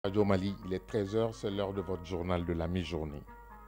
Radio Mali, il est 13 heures, c'est l'heure de votre journal de la mi-journée.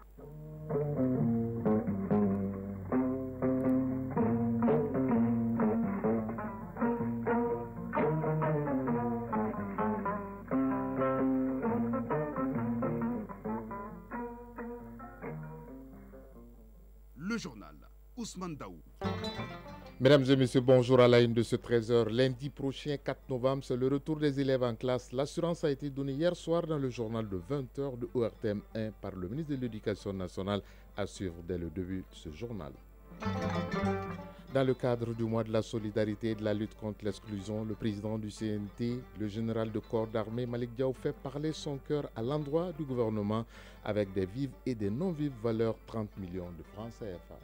Le journal Ousmane Daou. Mesdames et messieurs, bonjour à la une de ce 13 heures. Lundi prochain, 4 novembre, c'est le retour des élèves en classe. L'assurance a été donnée hier soir dans le journal de 20 heures de ORTM 1 par le ministre de l'Éducation nationale à suivre dès le début de ce journal. Dans le cadre du mois de la solidarité et de la lutte contre l'exclusion, le président du CNT, le général de corps d'armée Malick Diaw, fait parler son cœur à l'endroit du gouvernement avec des vives et des non-vives valeurs 30 millions de francs CFA.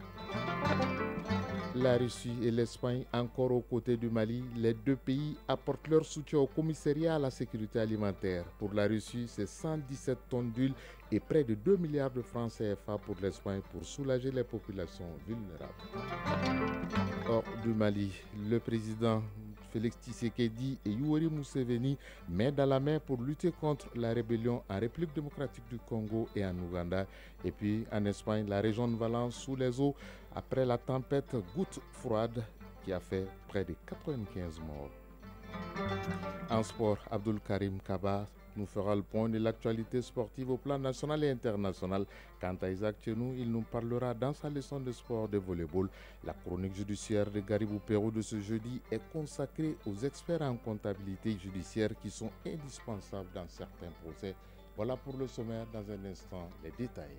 La Russie et l'Espagne, encore aux côtés du Mali, les deux pays apportent leur soutien au commissariat à la sécurité alimentaire. Pour la Russie, c'est 117 tonnes d'huile et près de 2 milliards de francs CFA pour l'Espagne pour soulager les populations vulnérables. Hors du Mali, le président Félix Tshisekedi et Yoweri Museveni main dans la main pour lutter contre la rébellion en République démocratique du Congo et en Ouganda. Et puis en Espagne, la région de Valence sous les eaux après la tempête goutte froide qui a fait près de 95 morts. En sport, Abdul Karim Kaba nous fera le point de l'actualité sportive au plan national et international. Quant à Isaac Chenou, il nous parlera dans sa leçon de sport de volleyball. La chronique judiciaire de Garibou Pérou de ce jeudi est consacrée aux experts en comptabilité judiciaire qui sont indispensables dans certains procès. Voilà pour le sommaire, dans un instant, les détails.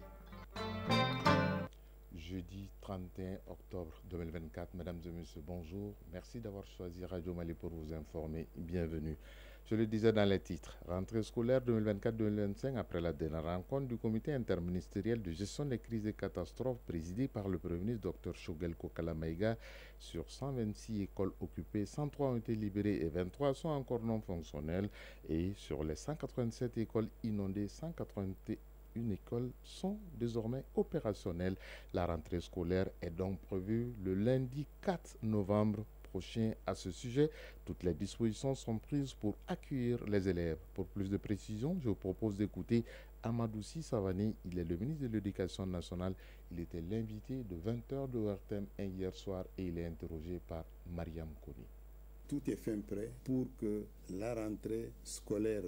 Jeudi 31 octobre 2024, mesdames et messieurs, bonjour. Merci d'avoir choisi Radio Mali pour vous informer. Bienvenue. Je le disais dans les titres, rentrée scolaire 2024-2025 après la dernière rencontre du comité interministériel de gestion des crises et catastrophes présidé par le Premier ministre Dr Choguel Kokala Maïga. Sur 126 écoles occupées, 103 ont été libérées et 23 sont encore non fonctionnelles. Et sur les 187 écoles inondées, 181 écoles sont désormais opérationnelles. La rentrée scolaire est donc prévue le lundi 4 novembre prochain. À ce sujet, toutes les dispositions sont prises pour accueillir les élèves. Pour plus de précisions, je vous propose d'écouter Amadoussi Savané. Il est le ministre de l'Éducation nationale. Il était l'invité de 20h de ORTM hier soir et il est interrogé par Mariam Koni. Tout est fin prêt pour que la rentrée scolaire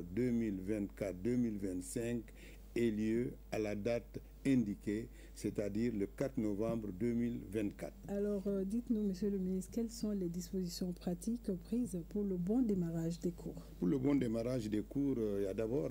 2024-2025 ait lieu à la date indiquée, c'est-à-dire le 4 novembre 2024. Alors, dites-nous, Monsieur le ministre, quelles sont les dispositions pratiques prises pour le bon démarrage des cours? Pour le bon démarrage des cours, il y a d'abord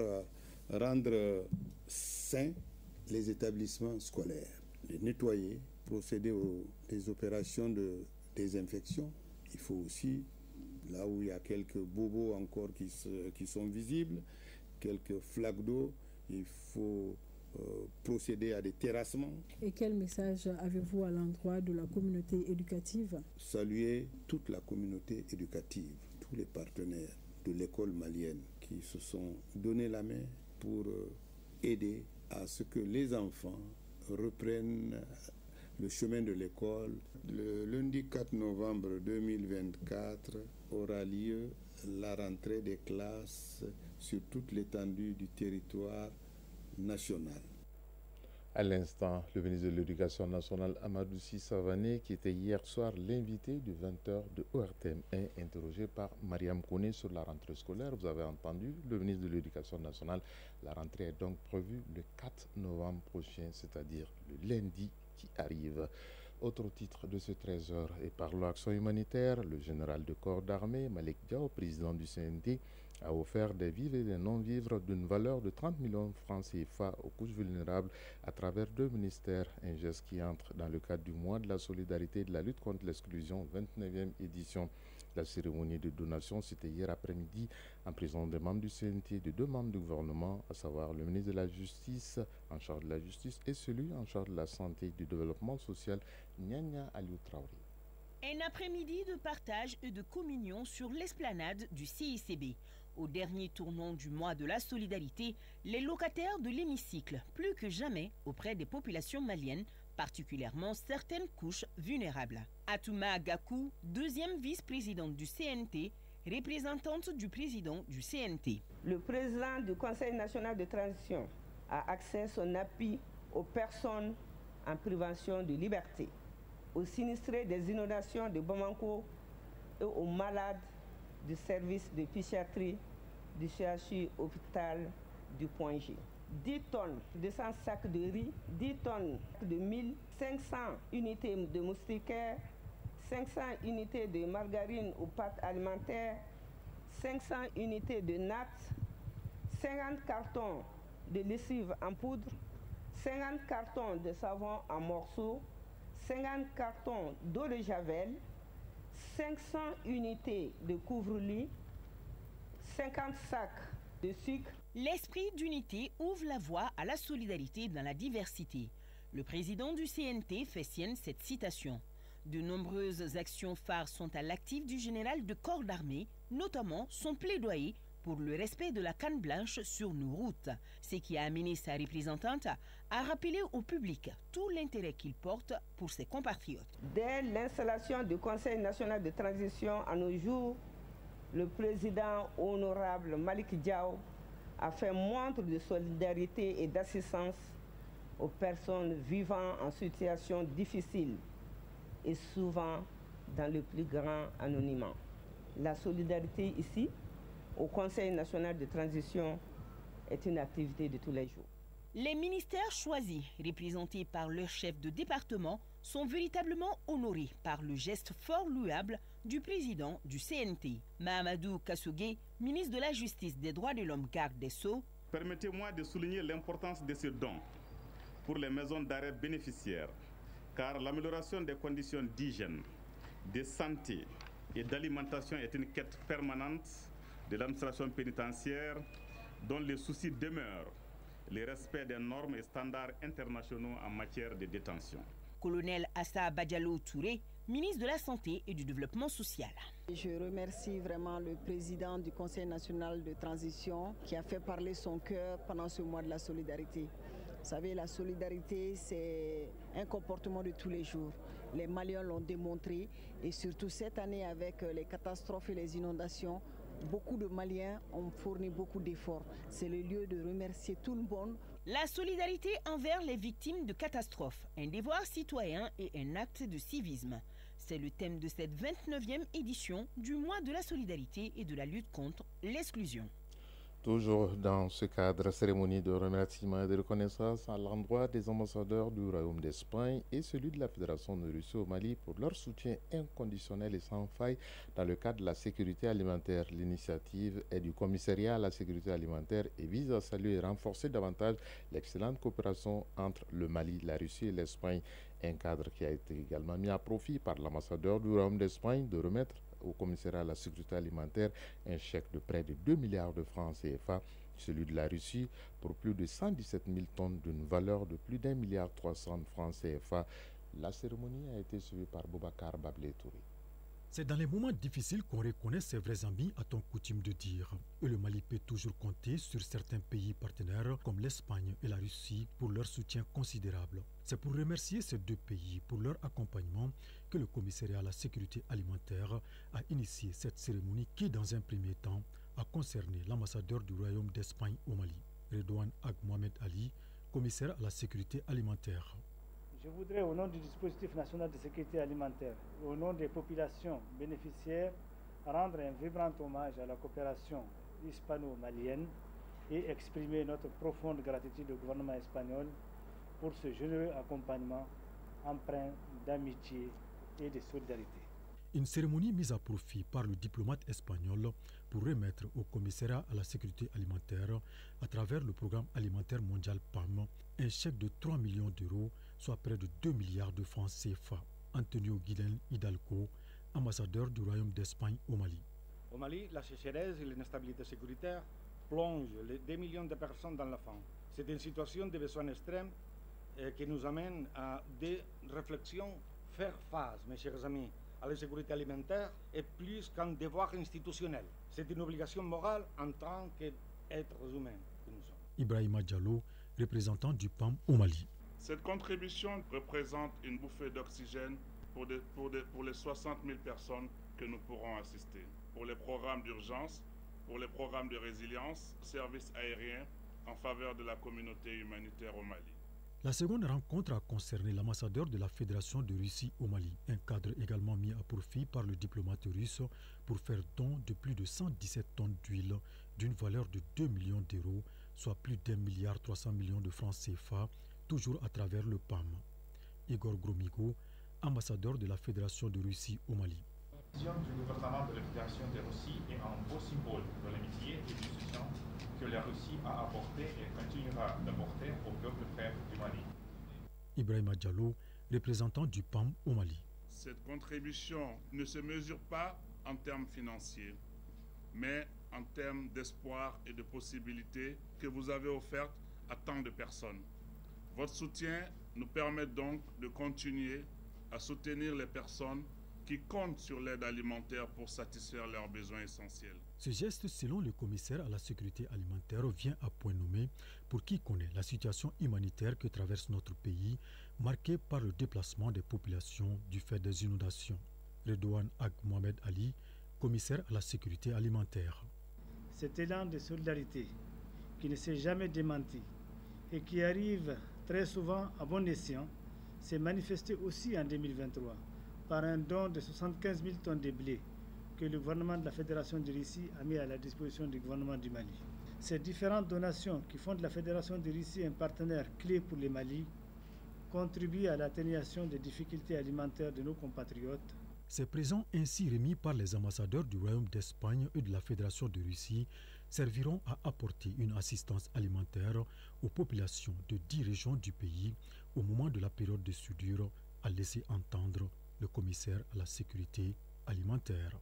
rendre sains les établissements scolaires, les nettoyer, procéder aux des opérations de désinfection. Il faut aussi, là où il y a quelques bobos encore qui sont visibles, quelques flaques d'eau, il faut procéder à des terrassements. Et quel message avez-vous à l'endroit de la communauté éducative? Saluer toute la communauté éducative, tous les partenaires de l'école malienne qui se sont donné la main pour aider à ce que les enfants reprennent le chemin de l'école. Le lundi 4 novembre 2024 aura lieu la rentrée des classes sur toute l'étendue du territoire national. À l'instant, le ministre de l'Éducation nationale Amadoussi Savané, qui était hier soir l'invité de 20h de ORTM 1, interrogé par Mariam Kone sur la rentrée scolaire. Vous avez entendu le ministre de l'Éducation nationale. La rentrée est donc prévue le 4 novembre prochain, c'est-à-dire le lundi qui arrive. Autre titre de ce 13h, et par l'action humanitaire, le général de corps d'armée Malick Diaw, président du CNT, a offert des vivres et des non-vivres d'une valeur de 30 millions de francs CFA aux couches vulnérables à travers deux ministères, un geste qui entre dans le cadre du mois de la solidarité et de la lutte contre l'exclusion, 29e édition. La cérémonie de donation, c'était hier après-midi en présence des membres du CNT et de deux membres du gouvernement, à savoir le ministre de la Justice, en charge de la justice, et celui en charge de la santé et du développement social, Nyanya Aliou Traoré. Un après-midi de partage et de communion sur l'esplanade du CICB. Au dernier tournant du mois de la solidarité, les locataires de l'hémicycle, plus que jamais auprès des populations maliennes, particulièrement certaines couches vulnérables. Atouma Gakou, deuxième vice-présidente du CNT, représentante du président du CNT. Le président du Conseil national de transition a accès son appui aux personnes en prévention de liberté, aux sinistrés des inondations de Bamako et aux malades du service de psychiatrie du CHU hôpital du Point G. 10 tonnes de 200 sacs de riz, 10 tonnes de 1500 unités de moustiquaires, 500 unités de margarine aux pâtes alimentaires, 500 unités de nattes, 50 cartons de lessive en poudre, 50 cartons de savon en morceaux, 50 cartons d'eau de javel, 500 unités de couvre-lit, 50 sacs de sucre. L'esprit d'unité ouvre la voie à la solidarité dans la diversité. Le président du CNT fait sienne cette citation. De nombreuses actions phares sont à l'actif du général de corps d'armée, notamment son plaidoyer pour le respect de la canne blanche sur nos routes, ce qui a amené sa représentante à rappeler au public tout l'intérêt qu'il porte pour ses compatriotes. Dès l'installation du Conseil national de transition à nos jours, le président honorable Malick Diaw a fait montre de solidarité et d'assistance aux personnes vivant en situation difficile et souvent dans le plus grand anonymat. La solidarité ici, au Conseil national de transition, est une activité de tous les jours. Les ministères choisis, représentés par leur chef de département, sont véritablement honorés par le geste fort louable du président du CNT. Mahamadou Kassougué, ministre de la Justice, des Droits de l'Homme, garde des Sceaux. Permettez-moi de souligner l'importance de ce don pour les maisons d'arrêt bénéficiaires, car l'amélioration des conditions d'hygiène, de santé et d'alimentation est une quête permanente de l'administration pénitentiaire dont les soucis demeurent le respect des normes et standards internationaux en matière de détention. Colonel Assa Badialo Touré, ministre de la Santé et du Développement social. Je remercie vraiment le président du Conseil national de transition qui a fait parler son cœur pendant ce mois de la solidarité. Vous savez, la solidarité, c'est un comportement de tous les jours. Les Maliens l'ont démontré et surtout cette année avec les catastrophes et les inondations, beaucoup de Maliens ont fourni beaucoup d'efforts. C'est le lieu de remercier tout le monde. La solidarité envers les victimes de catastrophes, un devoir citoyen et un acte de civisme. C'est le thème de cette 29e édition du mois de la solidarité et de la lutte contre l'exclusion. Toujours dans ce cadre, cérémonie de remerciement et de reconnaissance à l'endroit des ambassadeurs du Royaume d'Espagne et celui de la Fédération de Russie au Mali pour leur soutien inconditionnel et sans faille dans le cadre de la sécurité alimentaire. L'initiative est du commissariat à la sécurité alimentaire et vise à saluer et renforcer davantage l'excellente coopération entre le Mali, la Russie et l'Espagne. Un cadre qui a été également mis à profit par l'ambassadeur du Royaume d'Espagne de remettre au commissariat à la sécurité alimentaire un chèque de près de 2 milliards de francs CFA, celui de la Russie pour plus de 117 000 tonnes d'une valeur de plus d'1,3 milliard de francs CFA. La cérémonie a été suivie par Boubacar Bablé Touré. C'est dans les moments difficiles qu'on reconnaît ses vrais amis, a-t-on coutume de dire. Et le Mali peut toujours compter sur certains pays partenaires comme l'Espagne et la Russie pour leur soutien considérable. C'est pour remercier ces deux pays pour leur accompagnement que le commissariat à la sécurité alimentaire a initié cette cérémonie qui, dans un premier temps, a concerné l'ambassadeur du Royaume d'Espagne au Mali, Redouane Ag Mohamed Ali, commissaire à la sécurité alimentaire. Je voudrais, au nom du dispositif national de sécurité alimentaire, au nom des populations bénéficiaires, rendre un vibrant hommage à la coopération hispano-malienne et exprimer notre profonde gratitude au gouvernement espagnol pour ce généreux accompagnement empreint d'amitié et de solidarité. Une cérémonie mise à profit par le diplomate espagnol pour remettre au commissariat à la sécurité alimentaire, à travers le programme alimentaire mondial PAM, un chèque de 3 millions d'euros, soit près de 2 milliards de francs CFA. Antonio Guillen Hidalgo, ambassadeur du Royaume d'Espagne au Mali. Au Mali, la sécheresse et l'instabilité sécuritaire plongent les 2 millions de personnes dans la faim. C'est une situation de besoin extrême qui nous amène à des réflexions. Faire face, mes chers amis, à la sécurité alimentaire est plus qu'un devoir institutionnel. C'est une obligation morale en tant qu'êtres humains que nous sommes. Ibrahima Diallo, représentant du PAM au Mali. Cette contribution représente une bouffée d'oxygène pour les 60 000 personnes que nous pourrons assister. pour les programmes d'urgence, pour les programmes de résilience, services aériens en faveur de la communauté humanitaire au Mali. La seconde rencontre a concerné l'ambassadeur de la Fédération de Russie au Mali, un cadre également mis à profit par le diplomate russe pour faire don de plus de 117 tonnes d'huile d'une valeur de 2 millions d'euros, soit plus d'1,3 milliard de francs CFA, toujours à travers le PAM. Igor Gromigo, ambassadeur de la Fédération de Russie au Mali. La vision du gouvernement de la Fédération de Russie est un beau symbole de l'amitié et du soutien que la Russie a apporté et continuera d'apporter au peuple frère du Mali. Ibrahima Diallo, représentant du PAM au Mali. Cette contribution ne se mesure pas en termes financiers, mais en termes d'espoir et de possibilités que vous avez offertes à tant de personnes. Votre soutien nous permet donc de continuer à soutenir les personnes qui comptent sur l'aide alimentaire pour satisfaire leurs besoins essentiels. Ce geste, selon le commissaire à la sécurité alimentaire, vient à point nommé pour qui connaît la situation humanitaire que traverse notre pays, marquée par le déplacement des populations du fait des inondations. Redouane Ag Mohamed Ali, commissaire à la sécurité alimentaire. Cet élan de solidarité qui ne s'est jamais démenti et qui arrive très souvent à bon escient s'est manifesté aussi en 2023 par un don de 75 000 tonnes de blé que le gouvernement de la Fédération de Russie a mis à la disposition du gouvernement du Mali. Ces différentes donations qui font de la Fédération de Russie un partenaire clé pour le Mali contribuent à l'atténuation des difficultés alimentaires de nos compatriotes. Ces présents ainsi remis par les ambassadeurs du Royaume d'Espagne et de la Fédération de Russie serviront à apporter une assistance alimentaire aux populations de 10 régions du pays au moment de la période de soudure, a laissé entendre le commissaire à la sécurité alimentaire.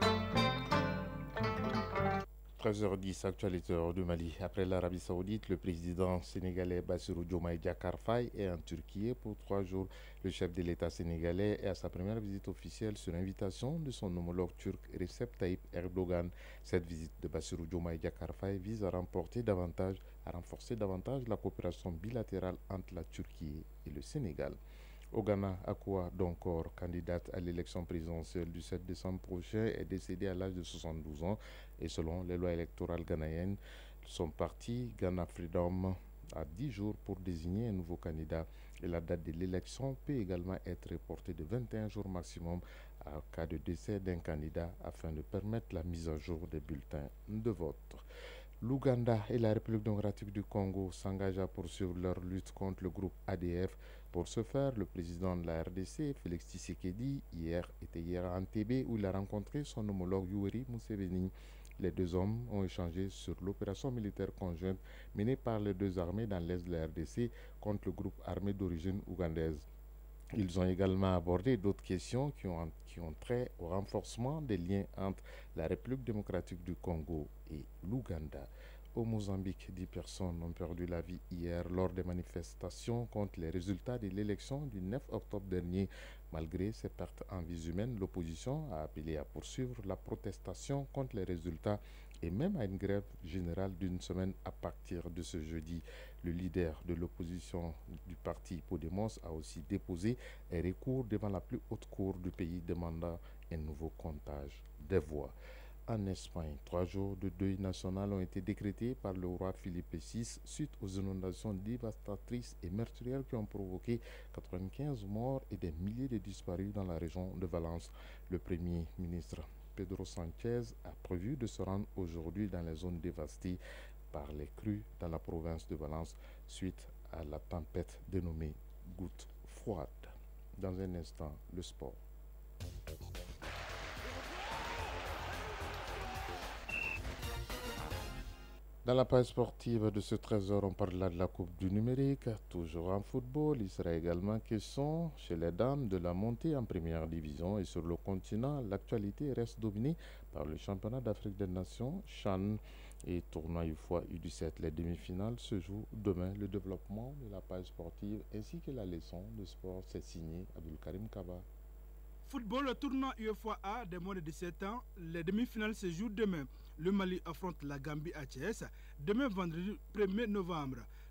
13h10, actualité du Mali. Après l'Arabie Saoudite, le président sénégalais Bassirou Diomaye Diakhar Faye est en Turquie pour 3 jours. Le chef de l'État sénégalais est à sa première visite officielle sur invitation de son homologue turc Recep Tayyip Erdogan. Cette visite de Bassirou Diomaye Diakhar Faye vise à renforcer davantage la coopération bilatérale entre la Turquie et le Sénégal. Ogana Akua Donkor, candidate à l'élection présidentielle du 7 décembre prochain, est décédée à l'âge de 72 ans et selon les lois électorales ghanéennes, son parti Ghana Freedom a 10 jours pour désigner un nouveau candidat et la date de l'élection peut également être reportée de 21 jours maximum en cas de décès d'un candidat afin de permettre la mise à jour des bulletins de vote. L'Ouganda et la République démocratique du Congo s'engagent à poursuivre leur lutte contre le groupe ADF. Pour ce faire, le président de la RDC, Félix Tshisekedi, était hier à Entebbe où il a rencontré son homologue Yoweri Museveni. Les deux hommes ont échangé sur l'opération militaire conjointe menée par les deux armées dans l'est de la RDC contre le groupe armé d'origine ougandaise. Ils ont également abordé d'autres questions qui ont trait au renforcement des liens entre la République démocratique du Congo et l'Ouganda. Au Mozambique, 10 personnes ont perdu la vie hier lors des manifestations contre les résultats de l'élection du 9 octobre dernier. Malgré ces pertes en vies humaines, l'opposition a appelé à poursuivre la protestation contre les résultats et même à une grève générale d'une semaine à partir de ce jeudi. Le leader de l'opposition du parti Podemos a aussi déposé un recours devant la plus haute cour du pays demandant un nouveau comptage des voix. En Espagne, 3 jours de deuil national ont été décrétés par le roi Philippe VI suite aux inondations dévastatrices et meurtrières qui ont provoqué 95 morts et des milliers de disparus dans la région de Valence. Le premier ministre Pedro Sánchez a prévu de se rendre aujourd'hui dans les zones dévastées par les crues dans la province de Valence suite à la tempête dénommée Goutte froide. Dans un instant, le sport. Dans la page sportive de ce 13h, on parlera de la Coupe du numérique. Toujours en football, il sera également question chez les dames de la montée en première division. Et sur le continent, l'actualité reste dominée par le championnat d'Afrique des Nations, CHAN et tournoi UFOA U17. Les demi-finales se jouent demain. Le développement de la page sportive ainsi que la leçon de sport, c'est signé Abdulkarim Kaba. Football, tournoi UFOA des moins de 17 ans, les demi-finales se jouent demain. Le Mali affronte la Gambie à Thiès demain vendredi 1er novembre.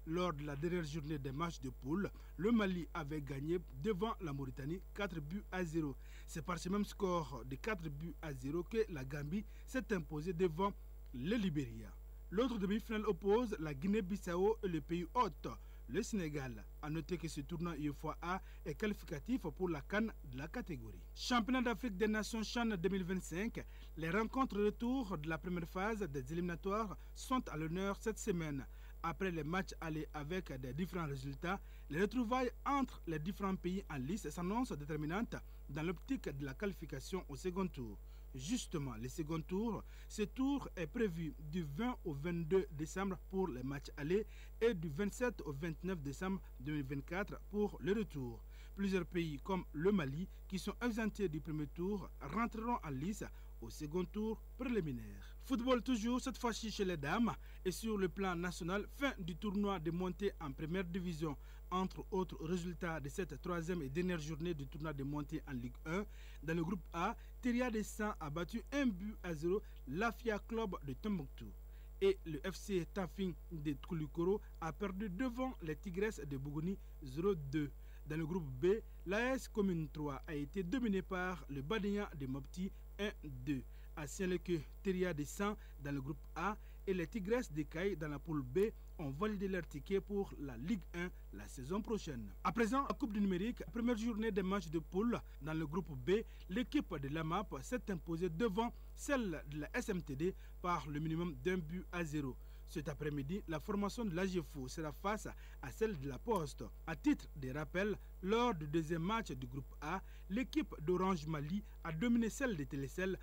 Lors de la dernière journée des matchs de poule, le Mali avait gagné devant la Mauritanie 4-0. C'est par ce même score de 4-0 que la Gambie s'est imposée devant le Libéria. L'autre demi-finale oppose la Guinée-Bissau et le pays hôte, le Sénégal. A noter que ce tournoi UEFA est qualificatif pour la CAN de la catégorie. Championnat d'Afrique des Nations CHAN 2025, les rencontres retour de la première phase des éliminatoires sont à l'honneur cette semaine. Après les matchs allés avec des différents résultats, les retrouvailles entre les différents pays en lice s'annoncent déterminantes dans l'optique de la qualification au second tour. Justement, le second tour, ce tour est prévu du 20 au 22 décembre pour les matchs allés et du 27 au 29 décembre 2024 pour le retour. Plusieurs pays comme le Mali, qui sont exemptés du premier tour, rentreront en lice au second tour préliminaire. Football toujours, cette fois-ci chez les dames, et sur le plan national, fin du tournoi de montée en première division. Entre autres résultats de cette troisième et dernière journée du tournoi de montée en Ligue 1, dans le groupe A, Teria de Sang a battu 1-0 l'Afia Club de Tombouctou. Et le FC Tafing de Koulikoro a perdu devant les Tigresses de Bougouni 0-2. Dans le groupe B, l'AS Commune 3 a été dominé par le Badéa de Mopti 1-2. À Saint-Léque, Teria de Sang dans le groupe A et les Tigresses de Caille dans la poule B ont validé leur ticket pour la Ligue 1 la saison prochaine. À présent, la Coupe du numérique, première journée des matchs de poule dans le groupe B, l'équipe de l'AMAP s'est imposée devant celle de la SMTD par le minimum d'1-0. Cet après-midi, la formation de l'AGFO sera face à celle de la Poste. À titre de rappel, lors du deuxième match du groupe A, l'équipe d'Orange Mali a dominé celle de Télécel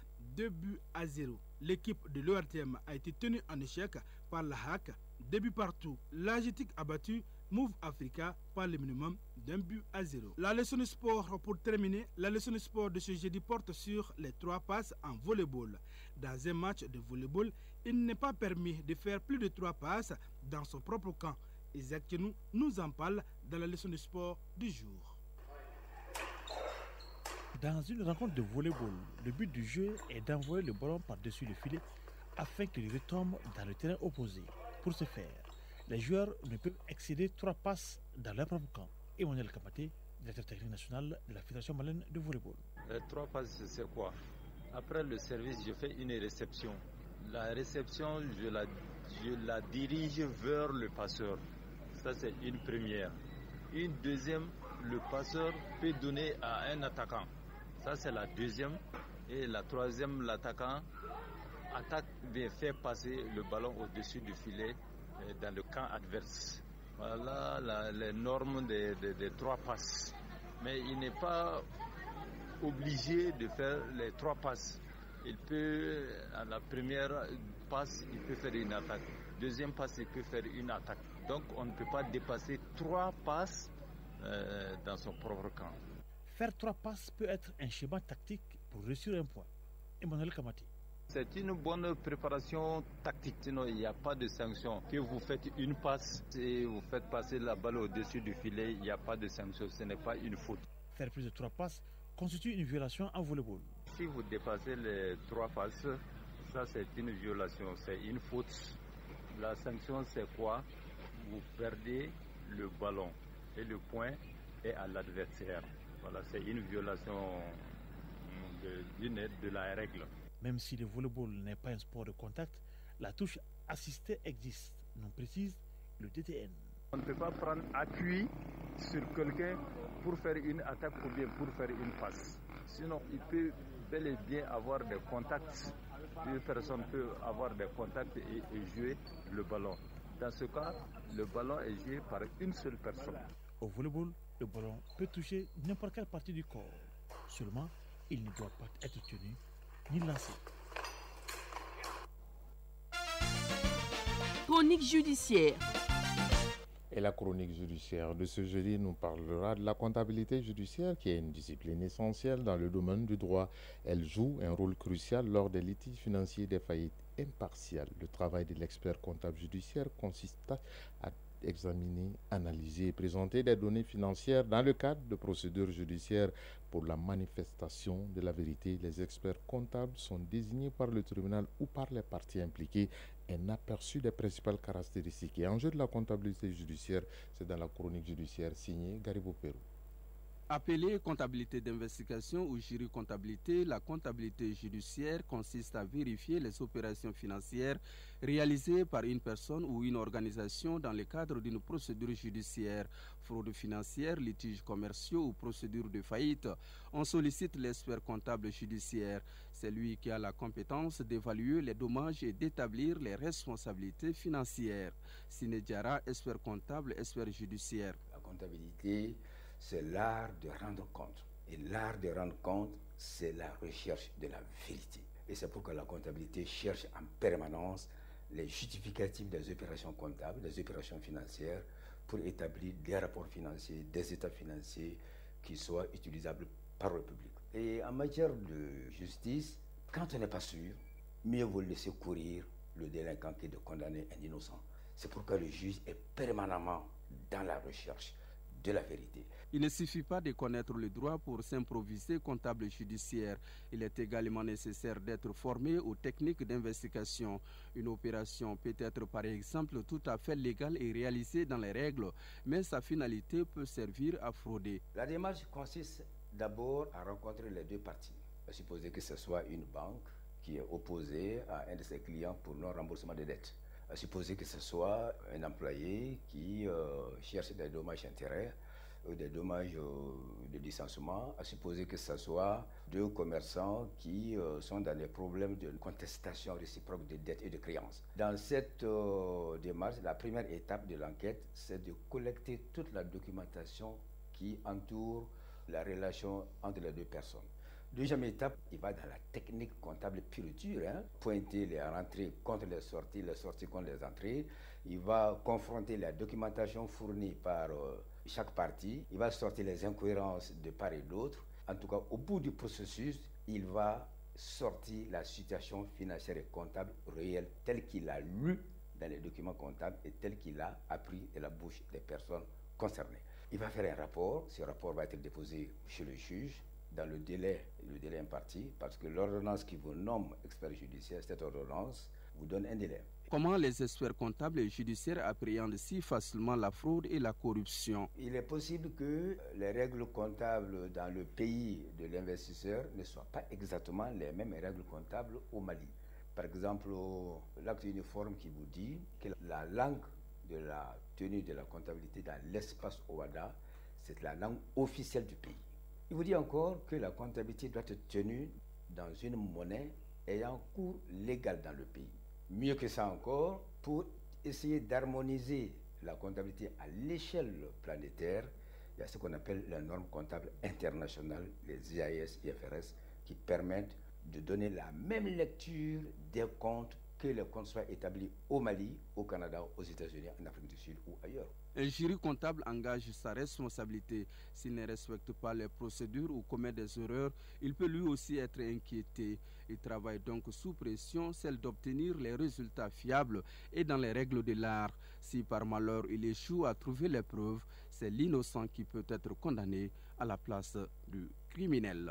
2-0. L'équipe de l'ORTM a été tenue en échec par la HAC, 2 buts partout. L'AGTIC a battu Move Africa par le minimum d'1-0. La leçon de sport pour terminer, la leçon de sport de ce jeudi porte sur les 3 passes en volleyball. Dans un match de volleyball, il n'est pas permis de faire plus de 3 passes dans son propre camp. Isaac Tchenou nous en parle dans la leçon de sport du jour. Dans une rencontre de volleyball, le but du jeu est d'envoyer le ballon par-dessus le filet afin qu'il retombe dans le terrain opposé. Pour ce faire, les joueurs ne peuvent excéder 3 passes dans leur propre camp. Emmanuel Kamaté, directeur technique national de la Fédération malienne de volleyball. Les 3 passes, c'est quoi? Après le service, je fais une réception. La réception, je la dirige vers le passeur. Ça, c'est une première. Une deuxième, le passeur peut donner à un attaquant. Ça, c'est la deuxième. Et la troisième, l'attaquant attaque, bien fait passer le ballon au-dessus du filet dans le camp adverse. Voilà les normes des 3 passes. Mais il n'est pas obligé de faire les 3 passes. Il peut, à la première passe, il peut faire une attaque. Deuxième passe, il peut faire une attaque. Donc, on ne peut pas dépasser 3 passes dans son propre camp. Faire 3 passes peut être un schéma tactique pour réussir un point. Emmanuel Kamati. C'est une bonne préparation tactique, sinon il n'y a pas de sanction. Que vous faites une passe et vous faites passer la balle au-dessus du filet, il n'y a pas de sanction, ce n'est pas une faute. Faire plus de 3 passes constitue une violation en volleyball. Si vous dépassez les 3 passes, ça c'est une violation, c'est une faute. La sanction c'est quoi? Vous perdez le ballon et le point est à l'adversaire. Voilà, c'est une violation de la règle. Même si le volleyball n'est pas un sport de contact, la touche assistée existe, nous précise le DTN. On ne peut pas prendre appui sur quelqu'un pour faire une attaque ou bien pour faire une passe. Sinon, il peut bel et bien avoir des contacts. Une personne peut avoir des contacts et jouer le ballon. Dans ce cas, le ballon est joué par une seule personne. Au volleyball, le ballon peut toucher n'importe quelle partie du corps. Seulement, il ne doit pas être tenu ni lancé. Chronique judiciaire. Et la chronique judiciaire de ce jeudi nous parlera de la comptabilité judiciaire qui est une discipline essentielle dans le domaine du droit. Elle joue un rôle crucial lors des litiges financiers et des faillites impartiales. Le travail de l'expert comptable judiciaire consiste à examiner, analyser et présenter des données financières dans le cadre de procédures judiciaires pour la manifestation de la vérité. Les experts comptables sont désignés par le tribunal ou par les parties impliquées un aperçu des principales caractéristiques et enjeux de la comptabilité judiciaire. C'est dans la chronique judiciaire signée Garibou Pérou. Appelée comptabilité d'investigation ou juricomptabilité, la comptabilité judiciaire consiste à vérifier les opérations financières réalisées par une personne ou une organisation dans le cadre d'une procédure judiciaire, fraude financière, litiges commerciaux ou procédure de faillite. On sollicite l'expert comptable judiciaire. C'est lui qui a la compétence d'évaluer les dommages et d'établir les responsabilités financières. Sine Diarra, expert comptable, expert judiciaire. La comptabilité, c'est l'art de rendre compte. Et l'art de rendre compte, c'est la recherche de la vérité. Et c'est pourquoi la comptabilité cherche en permanence les justificatifs des opérations comptables, des opérations financières, pour établir des rapports financiers, des états financiers qui soient utilisables par le public. Et en matière de justice, quand on n'est pas sûr, mieux vaut laisser courir le délinquant que de condamner un innocent. C'est pourquoi le juge est permanemment dans la recherche de la vérité. Il ne suffit pas de connaître le droit pour s'improviser comptable judiciaire. Il est également nécessaire d'être formé aux techniques d'investigation. Une opération peut être par exemple tout à fait légale et réalisée dans les règles, mais sa finalité peut servir à frauder. La démarche consiste d'abord à rencontrer les deux parties. Supposer que ce soit une banque qui est opposée à un de ses clients pour non-remboursement de dettes. À supposer que ce soit un employé qui cherche des dommages-intérêts ou des dommages de licenciement. À supposer que ce soit deux commerçants qui sont dans des problèmes de contestation réciproque de dettes et de créances. Dans cette démarche, la première étape de l'enquête, c'est de collecter toute la documentation qui entoure la relation entre les deux personnes. Deuxième étape, il va dans la technique comptable pure et dure, pointer les rentrées contre les sorties contre les entrées. Il va confronter la documentation fournie par chaque partie. Il va sortir les incohérences de part et d'autre. En tout cas, au bout du processus, il va sortir la situation financière et comptable réelle telle qu'il a lu dans les documents comptables et telle qu'il a appris de la bouche des personnes concernées. Il va faire un rapport. Ce rapport va être déposé chez le juge dans le délai imparti, parce que l'ordonnance qui vous nomme expert judiciaire, cette ordonnance vous donne un délai. Comment les experts comptables et judiciaires appréhendent si facilement la fraude et la corruption? Il est possible que les règles comptables dans le pays de l'investisseur ne soient pas exactement les mêmes règles comptables au Mali. Par exemple, l'acte uniforme qui vous dit que la langue de la tenue de la comptabilité dans l'espace OADA, c'est la langue officielle du pays. Il vous dit encore que la comptabilité doit être tenue dans une monnaie ayant cours légal dans le pays. Mieux que ça encore, pour essayer d'harmoniser la comptabilité à l'échelle planétaire, il y a ce qu'on appelle les normes comptables internationales, les IAS, IFRS, qui permettent de donner la même lecture des comptes que les comptes soient établis au Mali, au Canada, aux États-Unis, en Afrique du Sud ou ailleurs. Un jury comptable engage sa responsabilité. S'il ne respecte pas les procédures ou commet des erreurs, il peut lui aussi être inquiété. Il travaille donc sous pression, celle d'obtenir les résultats fiables et dans les règles de l'art. Si par malheur il échoue à trouver les preuves, c'est l'innocent qui peut être condamné à la place du criminel.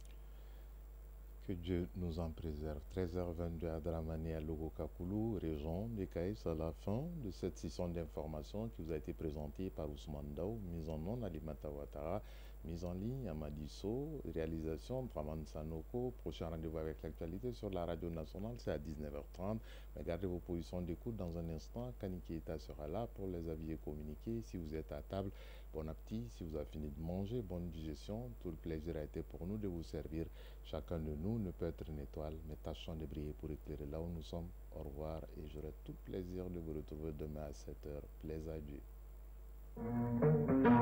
Que Dieu nous en préserve. 13h22 à Dramani à Logo-Kapoulou, région des Caïs, à la fin de cette session d'information qui vous a été présentée par Ousmane Daou, mise en onde Alimata Ouattara, mise en ligne à Madisso, réalisation Draman Sanoko. Prochain rendez-vous avec l'actualité sur la radio nationale, c'est à 19h30. Mais gardez vos positions d'écoute dans un instant. Kaniki Eta sera là pour les avis et communiquer. Si vous êtes à table, bon appétit. Si vous avez fini de manger, bonne digestion. Tout le plaisir a été pour nous de vous servir. Chacun de nous ne peut être une étoile, mais tâchons de briller pour éclairer là où nous sommes. Au revoir et j'aurai tout le plaisir de vous retrouver demain à 7h. Plaisir à Dieu.